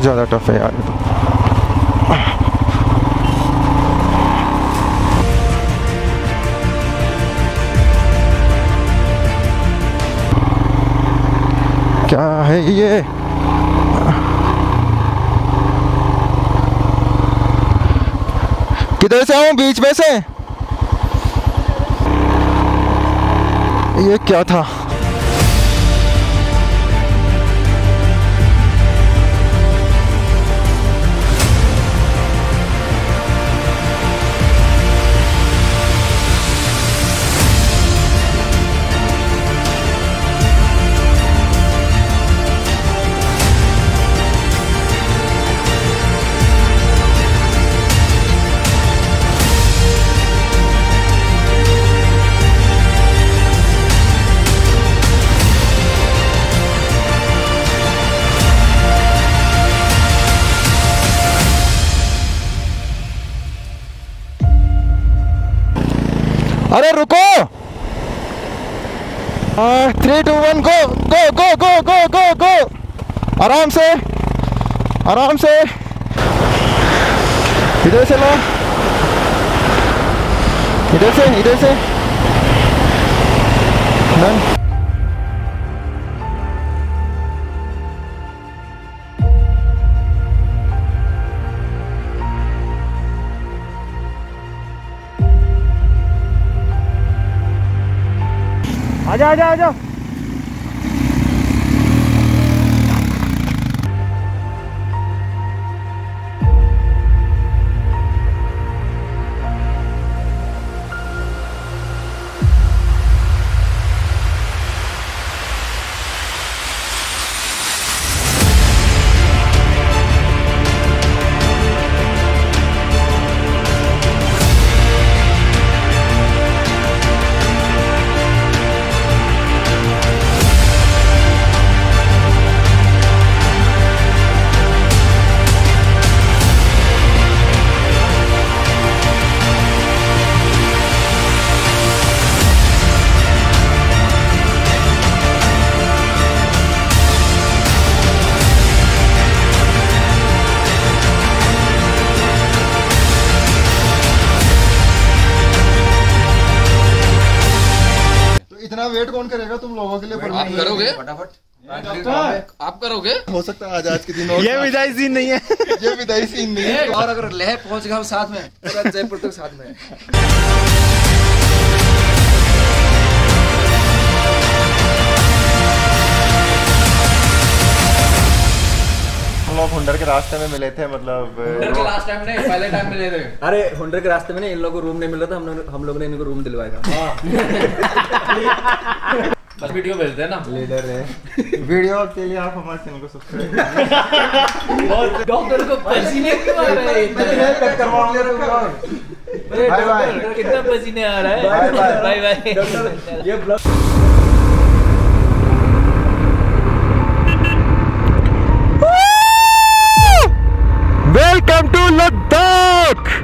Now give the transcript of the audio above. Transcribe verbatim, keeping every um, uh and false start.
ज़्यादा टफ है यार। क्या है ये? किधर से आऊं? बीच में से? ये क्या था? अरे रुको! Three two one go go go go go go go! आराम से, आराम से। इधर से लो, इधर से, इधर से। डन। आजा आजा आजा। इतना वेट कौन करेगा तुम लोगों के लिए? आप करोगे फटाफट, आप करोगे। हो सकता है आज आज के दिन और ये विदाई सीन नहीं है। ये विदाई सीन नहीं है। और अगर लेह पहुंच गया हम साथ में, पूरा जयपुर तक साथ में। हम लोग हुंडर के रास्ते में मिले थे, मतलब हुंडर के लास्ट टाइम नहीं, पहले टाइम मिले थे। अरे हुंडर के रास्ते में नहीं, इन लोगों को रूम नहीं मिल रहा था, हम लोग हम लोगों ने इनको रूम दिलवाया था। बस वीडियो भेजते हैं ना, लीडर है। वीडियो के लिए आप हमारे चैनल को सब्सक्राइब। बहुत डॉक्टर को पसीने क्यों आ रहे हैं? मैंने हेयर कट करवाऊंगा रुको। Bye bye. कितना पसीने आ रहा है? Bye bye. ये ब्लॉग वेलकम टू लद्दाख।